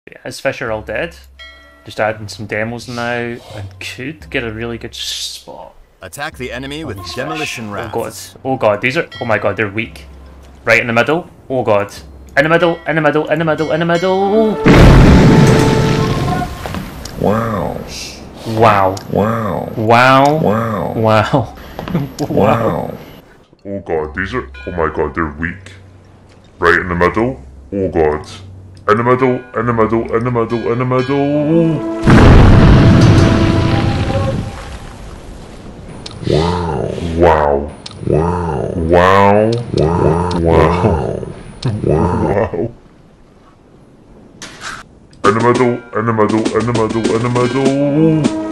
Yeah, his fish are all dead. Just adding some demos now and could get a really good spot. Attack the enemy with demolition Oh rafts. god. Oh god, these are... Oh my god, they're weak. Right in the middle. Oh god. In the middle, in the middle, in the middle, in the middle. Wow. Wow. Wow. Wow. Wow. Wow. Wow. Oh god, these are... Oh my god, they're weak. Right in the middle. Oh god. In the middle, in the middle, in the middle, in the middle. Wow. Wow. Wow. Wow. Wow. Wow. Wow. In the middle, in the middle, in the middle, in the middle.